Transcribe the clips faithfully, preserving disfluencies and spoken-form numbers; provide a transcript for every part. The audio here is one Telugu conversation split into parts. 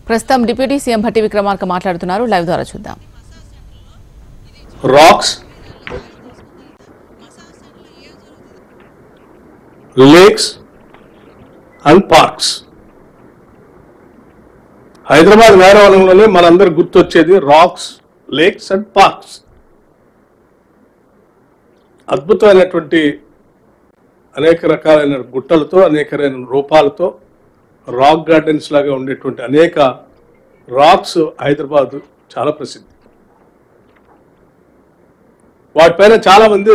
ప్రస్తుతం డిప్యూటీ సీఎం భట్టి విక్రమార్క మాట్లాడుతున్నారు. లైవ్ ద్వారా చూద్దాం. Rocks, lakes and parks. Hyderabad నగరంలోనే మనందరికి గుర్తొచ్చేది రాక్స్, లేక్స్ అండ్ పార్క్స్. అద్భుతమైనటువంటి అనేక రకాలైన గుట్టలతో, అనేక రూపాలతో రాక్ గార్డెన్స్ లాగా ఉండేటువంటి అనేక రాక్స్ హైదరాబాద్ చాలా ప్రసిద్ధి. వాటిపైన చాలా మంది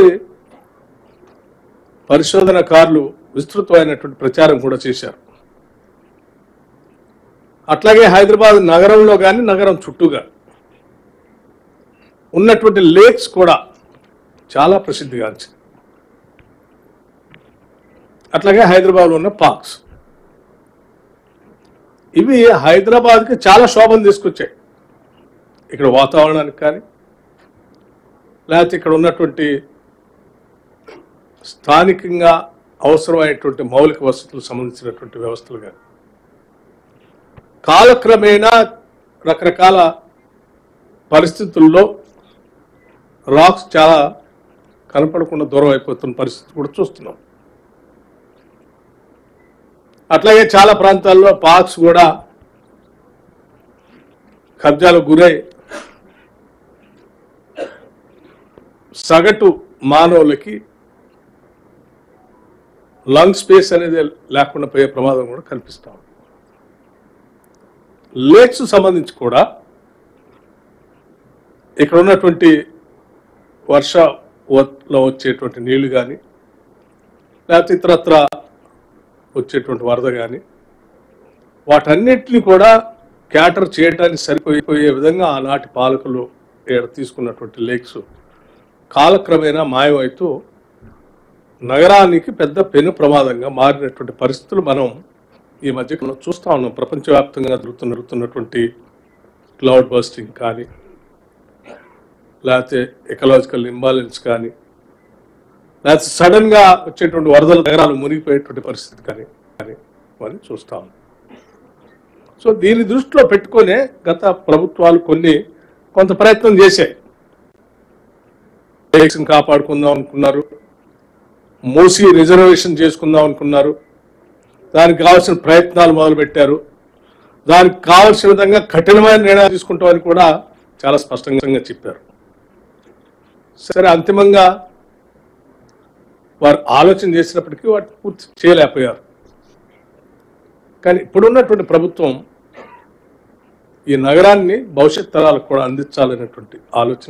పరిశోధనకారులు విస్తృతమైనటువంటి ప్రచారం కూడా చేశారు. అట్లాగే హైదరాబాద్ నగరంలో కానీ నగరం చుట్టూగా ఉన్నటువంటి లేక్స్ కూడా చాలా ప్రసిద్ధిగాంచింది. అట్లాగే హైదరాబాద్లో ఉన్న పార్క్స్, ఇవి హైదరాబాద్కి చాలా శోభను తీసుకొచ్చాయి. ఇక్కడ వాతావరణానికి కానీ, లేకపోతే ఇక్కడ ఉన్నటువంటి స్థానికంగా అవసరమైనటువంటి మౌలిక వసతులకు సంబంధించినటువంటి వ్యవస్థలు కానీ, కాలక్రమేణా రకరకాల పరిస్థితుల్లో రాక్స్ చాలా కనపడకుండా దూరం అయిపోతున్న పరిస్థితి కూడా చూస్తున్నాం. అట్లాగే చాలా ప్రాంతాల్లో పార్క్స్ కూడా కబ్జాలకు గురై సగటు మానవులకి లంగ్ స్పేస్ అనేది లేకుండా పోయే ప్రమాదం కూడా కనిపిస్తాం. లేక్స్ సంబంధించి కూడా ఇక్కడ ఉన్నటువంటి వర్షంలో వచ్చేటువంటి నీళ్లు కానీ, లేకపోతే ఇతరత్ర వచ్చేటువంటి వరద కానీ, వాటన్నిటిని కూడా క్యాటర్ చేయడానికి సరిపోయిపోయే విధంగా ఆనాటి పాలకులు తీసుకున్నటువంటి లేక్స్ కాలక్రమేణా మాయమవుతూ నగరానికి పెద్ద పెను ప్రమాదంగా మారినటువంటి పరిస్థితులు మనం ఈ మధ్య చూస్తూ ఉన్నాం. ప్రపంచవ్యాప్తంగా జరుగుతున్న జరుగుతున్నటువంటి క్లౌడ్ బస్టింగ్ కానీ, లేకపోతే ఎకలాజికల్ ఇంబాలెన్స్ కానీ, లేకపోతే సడన్గా వచ్చేటువంటి వరదల నగరాలు మునిగిపోయేటువంటి పరిస్థితి కానీ కానీ మనం చూస్తూ ఉన్నాం. సో దీన్ని దృష్టిలో పెట్టుకునే గత ప్రభుత్వాలు కొన్ని కొంత ప్రయత్నం చేశాయి. లేక్స్ని కాపాడుకుందాం అనుకున్నారు, మూసి రిజర్వేషన్ చేసుకుందాం అనుకున్నారు, దానికి కావాల్సిన ప్రయత్నాలు మొదలుపెట్టారు, దానికి కావాల్సిన విధంగా కఠినమైన నిర్ణయాలు తీసుకుంటామని కూడా చాలా స్పష్టంగా చెప్పారు. సరే, అంతిమంగా వారు ఆలోచన చేసినప్పటికీ వాటిని పూర్తి చేయలేకపోయారు. కానీ ఇప్పుడున్నటువంటి ప్రభుత్వం ఈ నగరాన్ని భవిష్యత్ తరాలకు కూడా అందించాలనేటువంటి ఆలోచన,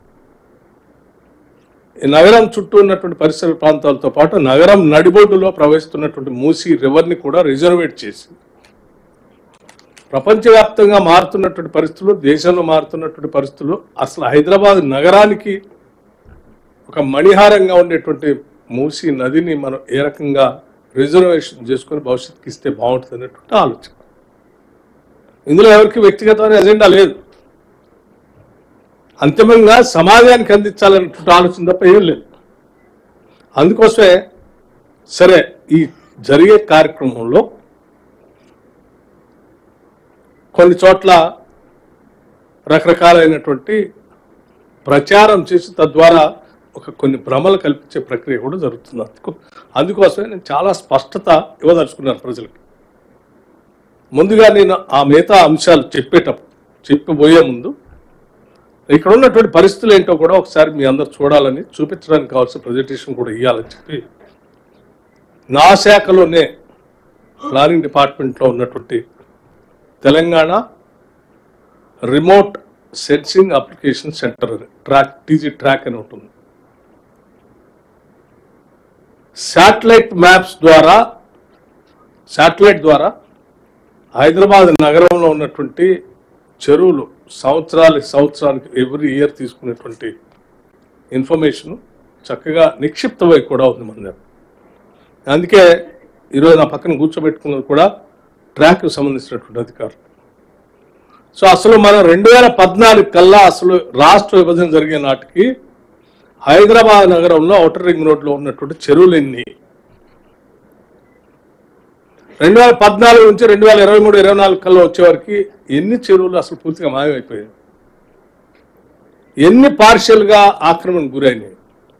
ఈ నగరం చుట్టూ ఉన్నటువంటి పరిసర ప్రాంతాలతో పాటు నగరం నడిబొడ్డులో ప్రవహిస్తున్నటువంటి మూసీ రివర్ని కూడా రిజర్వేట్ చేసి ప్రపంచవ్యాప్తంగా మారుతున్నటువంటి పరిస్థితులు, దేశంలో మారుతున్నటువంటి పరిస్థితులు, అసలు హైదరాబాద్ నగరానికి ఒక మణిహారంగా ఉండేటువంటి మూసీ నదిని మనం ఏ రకంగా రిజర్వేషన్ చేసుకుని భవిష్యత్తుకి ఇస్తే బాగుంటుంది అనేటువంటి ఆలోచన. ఇందులో ఎవరికి వ్యక్తిగతమైన ఎజెండా లేదు, అంతిమంగా సమాజానికి అందించాలనేటువంటి ఆలోచన తప్ప ఏం లేదు. అందుకోసమే సరే ఈ జరిగే కార్యక్రమంలో కొన్ని చోట్ల రకరకాలైనటువంటి ప్రచారం చేసి తద్వారా ఒక కొన్ని భ్రమలు కల్పించే ప్రక్రియ కూడా జరుగుతుంది. అందుకు అందుకోసమే నేను చాలా స్పష్టత ఇవ్వదలుచుకున్నాను ప్రజలకి. ముందుగా నేను ఆ మిగతా అంశాలు చెప్పేటప్పుడు చెప్పబోయే ముందు ఇక్కడ ఉన్నటువంటి పరిస్థితులు ఏంటో కూడా ఒకసారి మీ అందరు చూడాలని, చూపించడానికి కావాల్సిన ప్రజెంటేషన్ కూడా ఇవ్వాలని చెప్పి నా శాఖలోనే ప్లానింగ్ డిపార్ట్మెంట్లో ఉన్నటువంటి Telangana remote sensing application centre అని ట్రాక్ టీజీ ట్రాక్ అని ఉంటుంది. శాటిలైట్ మ్యాప్స్ ద్వారా శాటిలైట్ ద్వారా హైదరాబాద్ నగరంలో ఉన్నటువంటి చెరువులు సంవత్సరాలకి సంవత్సరానికి ఎవ్రీ ఇయర్ తీసుకునేటువంటి ఇన్ఫర్మేషన్ చక్కగా నిక్షిప్తమై కూడా ఉంది మన దగ్గర. అందుకే ఈరోజు నా పక్కన కూర్చోబెట్టుకున్నది కూడా ట్రాక్కి సంబంధించినటువంటి అధికారులు. సో అసలు మనం రెండు వేల పద్నాలుగు కల్లా అసలు రాష్ట్ర విభజన జరిగే నాటికి హైదరాబాద్ నగరంలో ఔటర్ రింగ్ రోడ్లో ఉన్నటువంటి చెరువులు ఎన్ని, రెండు వేల పద్నాలుగు నుంచి రెండు వేల ఇరవై మూడు ఇరవై నాలుగు కల్లా వచ్చేవారికి ఎన్ని చెరువులు అసలు పూర్తిగా మాయమైపోయాయి, ఎన్ని పార్షియల్గా ఆక్రమణకు గురైనాయి,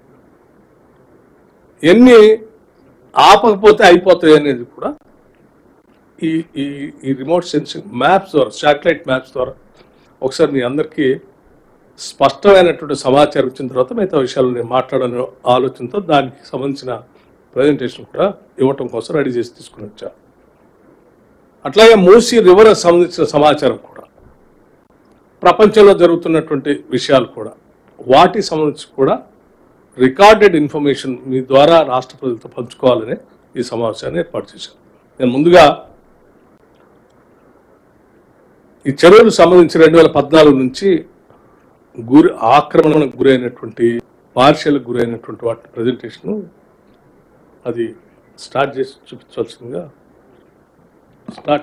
ఎన్ని ఆపకపోతే అయిపోతాయి అనేది కూడా ఈ ఈ ఈ రిమోట్ సెన్సింగ్ మ్యాప్స్ ద్వారా, శాటిలైట్ మ్యాప్స్ ద్వారా ఒకసారి మీ అందరికీ స్పష్టమైనటువంటి సమాచారం ఇచ్చిన తర్వాత మిగతా విషయాలు నేను మాట్లాడాలని ఆలోచనతో దానికి సంబంధించిన ప్రజెంటేషన్ కూడా ఇవ్వటం కోసం రెడీ చేసి తీసుకుని వచ్చా. అట్లాగే మూసీ రివర్ సంబంధించిన సమాచారం కూడా, ప్రపంచంలో జరుగుతున్నటువంటి విషయాలు కూడా, వాటికి సంబంధించి కూడా రికార్డెడ్ ఇన్ఫర్మేషన్ మీ ద్వారా రాష్ట్ర ప్రజలతో పంచుకోవాలని ఈ సమావేశాన్ని ఏర్పాటు చేశాను. నేను ముందుగా ఈ చెరువులకు సంబంధించి రెండు వేల పద్నాలుగు నుంచి గురి ఆక్రమణకు గురైనటువంటి, పార్షియల్కి గురైనటువంటి వాటి ప్రజెంటేషను అది స్టార్ట్ చేసి చూపించాల్సిందిగా. Start.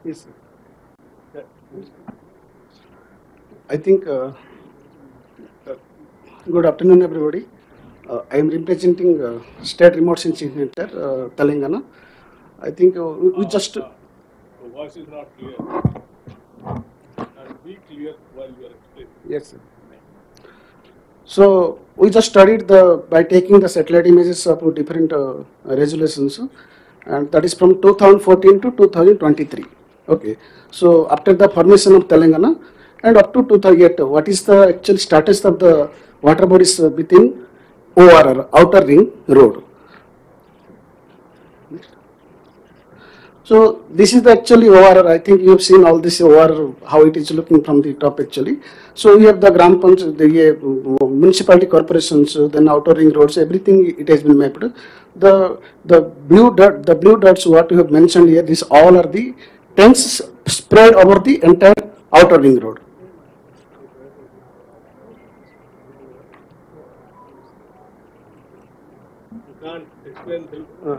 I think uh, uh, good afternoon everybody. Uh, I am representing uh, State Remote Sensing Center, uh, Telangana. I think uh, we, we just. The voice is not clear. And be clear while you are explaining. Yes, sir. So we just studied the by taking the satellite images of different uh, resolutions, and that is from two thousand fourteen to two thousand twenty-three. Okay. So after the formation of Telangana and up to two thousand eight, what is the actual status of the water bodies uh, within O R R, Outer Ring Road? So this is the actually O R R. I think you have seen all this O R R, how it is looking from the top actually. So we have the Gram Panchayat, the uh, municipality corporations, uh, then outer ring roads, everything it has been mapped. The the blue dot, the blue dots what you have mentioned here, these all are the tanks spread over the entire outer ring road. You can't explain the Uh,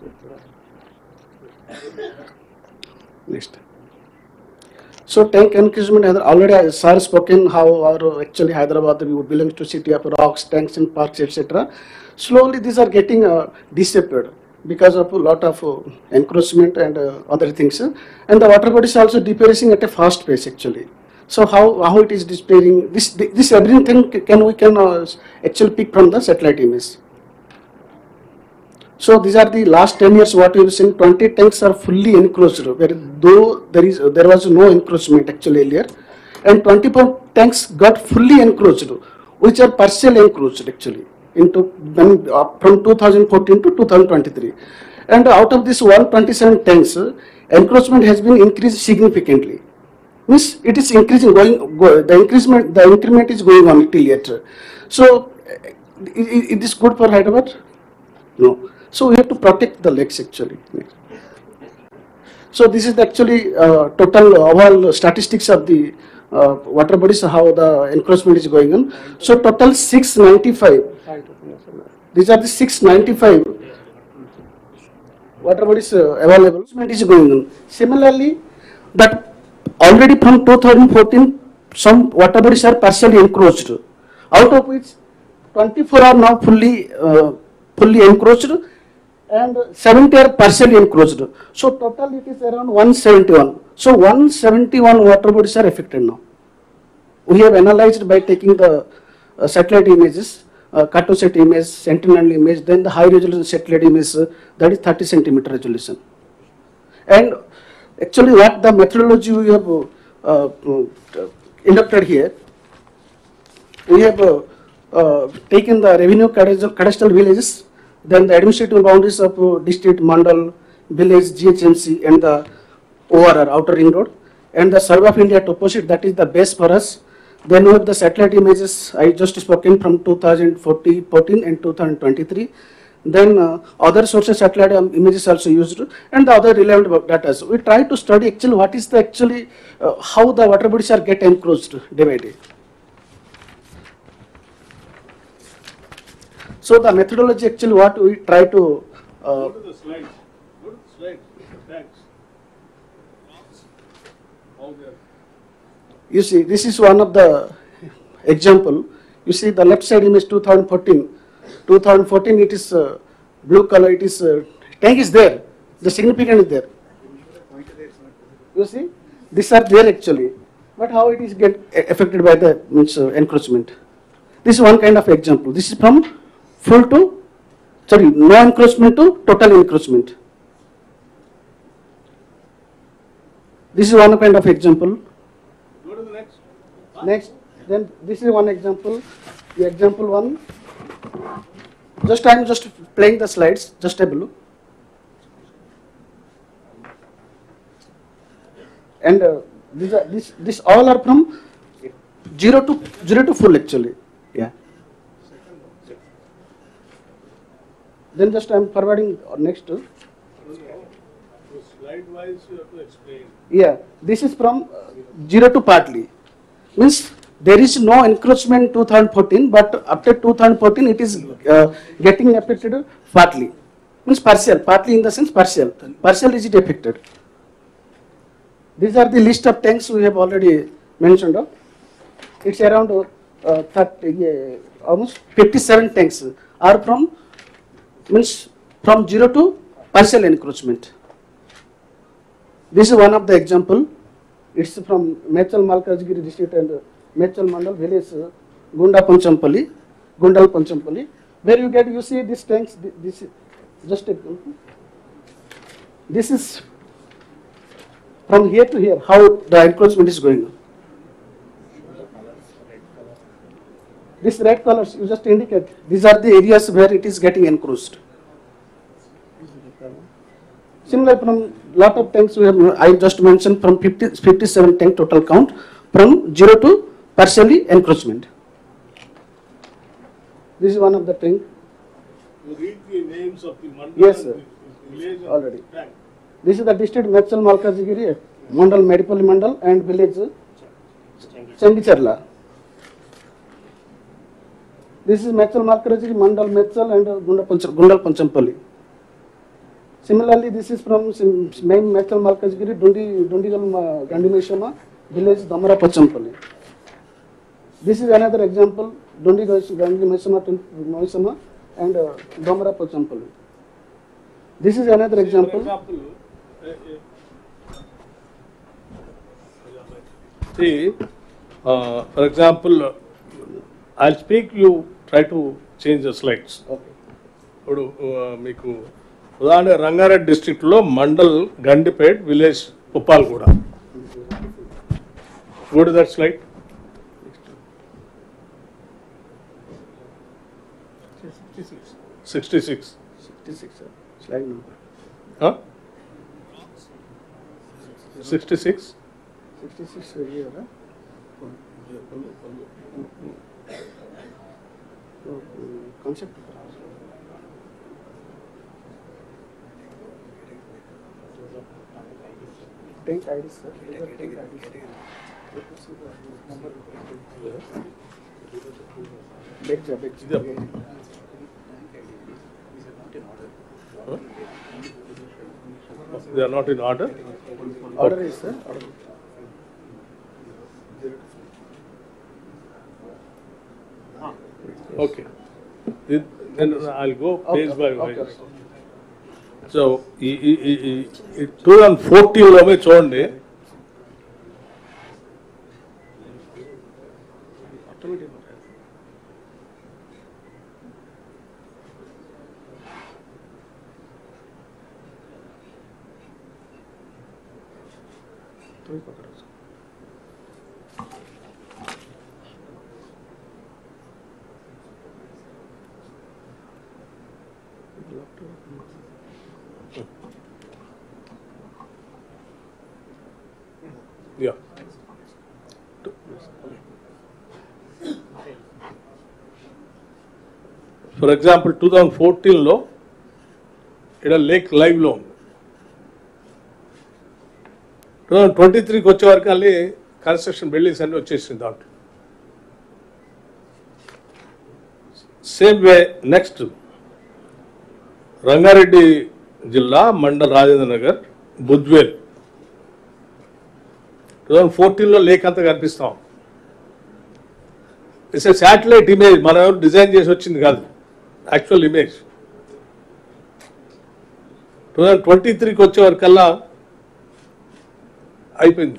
Next. So tank encroachment has already uh, sir spoken how our actually Hyderabad belongs to city of rocks, tanks and parks, et cetera. Slowly these are getting uh, disappeared because of a lot of uh, encroachment and uh, other things, and the water body is also disappearing at a fast pace actually. So how how it is disappearing? This this everything can we can uh, actually pick from the satellite image. So these are the last ten years what we have seen. twenty tanks are fully encroached, where though there is there was no encroachment actually earlier, and twenty-four tanks got fully encroached, which are partially encroached actually into when, uh, from two thousand fourteen to two thousand twenty-three, and out of this one hundred twenty-seven tanks, uh, encroachment has been increased significantly. Means it is increasing, going go, the increment the increment is going on till yet. So it, it is good for Hyderabad? No. So we have to protect the lakes actually. So this is actually uh, total overall statistics of the uh, water bodies, how the encroachment is going on. So total six ninety-five. These are the six ninety-five water bodies uh, available. Encroachment is going on. Similarly, that already from two thousand fourteen, some water bodies are partially encroached, out of which twenty-four are now fully uh, fully encroached, and seventy are partially encroached. So total it is around one seventy-one. So one seventy-one water bodies are affected now. We have analyzed by taking the uh, satellite images, uh, Cartosat image, Sentinel image, then the high resolution satellite image, uh, that is thirty centimeter resolution. And actually what the methodology we have uh, uh, inducted here, we have uh, uh, taken the revenue cadastral villages, then the administrative boundaries of uh, district, mandal, village, G H M C, and the O R R, Outer Ring Road, and the Survey of India topography, that is the base for us. Then we have the satellite images I just spoken from two thousand fourteen and two thousand twenty-three. Then uh, other sources satellite um, images also used, and the other relevant data. So we try to study actually what is the actually uh, how the water bodies are get encroached day by day. So the methodology actually what we try to uh, Go to the slides. Go to the slides. Thanks. How they are. You see, this is one of the example. You see the left side image two thousand fourteen. two thousand fourteen it is uh, blue color. It is uh, tank is there. The significant is there. You see, these are there actually, but how it is get affected by the means uh, encroachment. This is one kind of example. This is from full to, sorry, no encroachment to total encroachment. This is one kind of example. Go to the next. Next, then this is one example. The example one. Just I am just playing the slides. Just have a look. And uh, these are this this all are from zero to zero to full actually. Yeah. Then just I am forwarding next to. Slide wise, you have to explain. Yeah, this is from uh, zero to partly. Means there is no encroachment in two thousand fourteen, but after two thousand fourteen it is uh, getting affected partly. Means partial, partly in the sense partial. Partial is it affected. These are the list of tanks we have already mentioned of. It's around uh, thirty, uh, almost fifty-seven tanks are from, means from zero to partial encroachment. This is one of the example. It's from Mechal Malkajgiri district and uh, Mechal Mandal village, uh, Gunda Panchampalli, Gundal Panchampalli. Where you get, you see these tanks. This is just a, this is from here to here how the encroachment is going on. This red colors you just indicate. These are the areas where it is getting encroached. Similar from lot of tanks we have, I just mentioned from fifty, fifty-seven tank total count from zero to partially encroachment. This is one of the tank. You read the names of the mandal. Yes, sir. The village and Already. the tank. This is the district Mechal Malkajgiri, Mandal Medipalli Mandal and village Changicharla. This is Mechal Malkajgiri, Mandal Mechal and uh, Gundal Panchampalli. Similarly, this is from main Mechal Malkajgiri, Dundi, Dundigal Gandimeshama, village Damara Pachampalli. This is another example, Dundi Gandimeshama and uh, Damara Pachampalli. This is another For example. example, uh, uh, see, uh, for example, uh, I'll speak, you try to change the slides. Okay. ఇప్పుడు మీకు ఉదాహరణ రంగారెడ్డి డిస్ట్రిక్ట్లో mandal Gandipet village Uppalaguda. Go to that slide. sixty-six. sixty-six, sir. Slide number. Huh? sixty-six. sixty-six here, huh? Concept. Tank I D, sir. Tank I D. Becca, Becca. Yep. Huh? They are not in order. Order is, sir. Order. Okay. Then then I'll go page Okay, by okay, page. okay. So ఈ టూ థౌజండ్ ఫోర్టీన్లో చూడండి, yeah. For example two thousand ఫోర్టీన్లో ఇక్కడ లేక్ లైవ్లో ఉంది. టూ థౌజండ్ ట్వంటీ త్రీకి వచ్చే వరకు మళ్ళీ కన్స్ట్రక్షన్ బిల్డింగ్స్ అన్నీ వచ్చేసింది దాంట్లో. సేమ్ వే నెక్స్ట్ రంగారెడ్డి జిల్లా మండల్ రాజేంద్ర నగర్ బుద్వేల్ టూ థౌజండ్ ఫోర్టీన్లో లేక్ అంతా కనిపిస్తాం. ఇట్స్ ఏ శాటిలైట్ ఇమేజ్, మనం ఎవరు డిజైన్ చేసి వచ్చింది కాదు, actual image. Two thousand twenty త్రీకి వచ్చే వరకల్లా అయిపోయింది.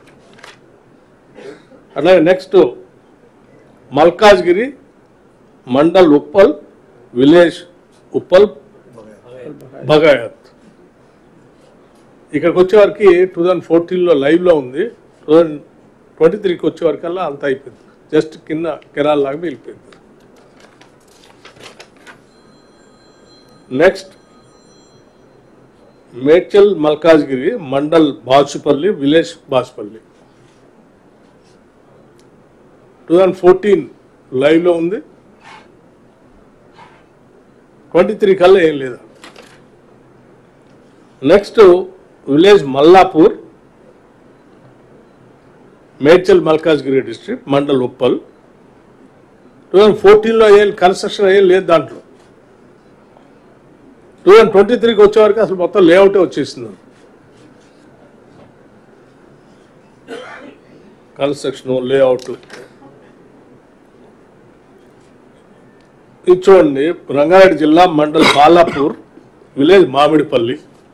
అలాగే నెక్స్ట్ మల్కాజ్గిరి మండల్ ఉప్పల్ విలేజ్ ఉప్పల్ బగాయత్. ఇక్కడికి వచ్చేవారికి టూ థౌజండ్ ఫోర్టీన్లో లైవ్లో ఉంది, టూ థౌజండ్ ట్వంటీ త్రీకి వచ్చేవారికల్లా అంత అయిపోయింది, జస్ట్ కింద కెనాల్ లాగా వెళ్ళిపోయింది. Next Medchal Malkajgiri mandal Bachupally village Bachupally two thousand fourteen లైవ్లో ఉంది, ట్వంటీ త్రీ కల్లా ఏం లేదా. Next village Mallapur Medchal Malkajgiri district mandal Uppal two thousand ఫోర్టీన్లో ఏం కన్స్ట్రక్షన్ ఏం లేదు దాంట్లో. టూ థౌజండ్ ట్వంటీ త్రీకి వచ్చేవరకు అసలు మొత్తం లేఅవుటే వచ్చేసింది, కన్స్ట్రక్షన్ లేఅవుట్. ఇది చూడండి, రంగారెడ్డి జిల్లా mandal Balapur village Mamidipally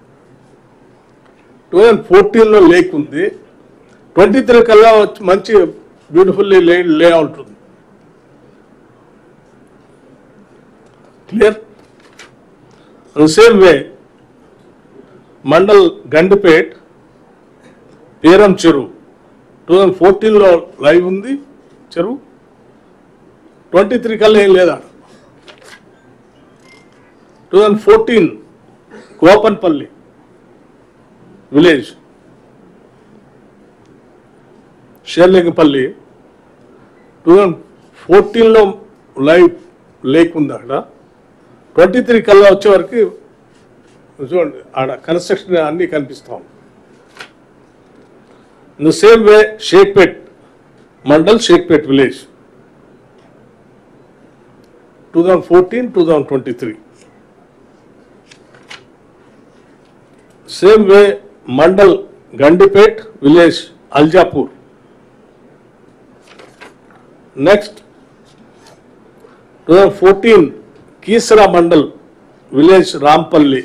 two thousand ఫోర్టీన్లో లేక్ ఉంది, ట్వంటీ త్రీ కల్లా వచ్చి మంచి బ్యూటిఫుల్లీ లే లేఅవుట్ ఉంది. Clear. Same way mandal Gandipet Peram చెరువు టూ థౌజండ్ ఫోర్టీన్లో లైవ్ ఉంది చెరువు, ట్వంటీ త్రీ కల్లా ఏం లేదా. Two thousand fourteen Kopanpally village Sherlingampally two thousand ఫోర్టీన్లో లైవ్ లేక్ ఉంది అక్కడ, ట్వంటీ త్రీ కల్లా వచ్చేవరకు చూడండి ఆడ కన్స్ట్రక్షన్ అన్నీ కనిపిస్తాం. In the same way Shaikpet mandal Shaikpet village two thousand fourteen two thousand twenty three. Same way mandal Gandipet village Aljapur. Next two thousand fourteen Keesara mandal village Rampally,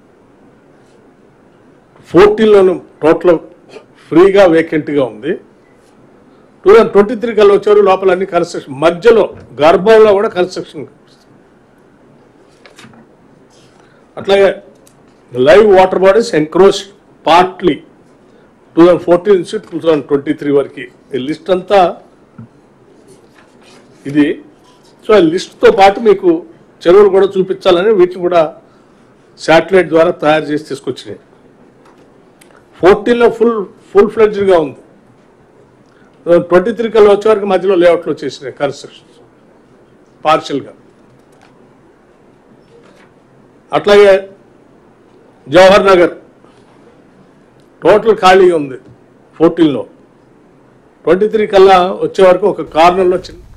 ఫోర్టీన్లోనూ టోటల్ ఫ్రీగా వేకెంట్గా ఉంది. టూ థౌజండ్ ట్వంటీ త్రీ కల్లా వచ్చారు, లోపల అన్ని కన్స్ట్రక్షన్, మధ్యలో గర్భంలో కూడా కన్స్ట్రక్షన్. అట్లాగే live water bodies encroach partly two thousand fourteen నుంచి టూ థౌజండ్ ట్వంటీ త్రీ వరకు ఈ లిస్ట్ అంతా ఇది. సో ఈ లిస్ట్తో పాటు మీకు చెరువులు కూడా చూపించాలని వీటిని కూడా శాటిలైట్ ద్వారా తయారు చేసి తీసుకొచ్చినాయి. ఫోర్టీన్లో ఫుల్ ఫుల్ ఫ్లెడ్జ్డ్గా ఉంది, ట్వంటీ త్రీ కల్లా వచ్చే వరకు మధ్యలో లేఅవుట్లు వచ్చేసినాయి కన్స్ట్రక్షన్స్ పార్షియల్గా. అట్లాగే జవహర్ నగర్ టోటల్ ఖాళీగా ఉంది ఫోర్టీన్లో, ట్వంటీ త్రీ కల్లా వచ్చే వరకు ఒక కార్నర్లో చిన్న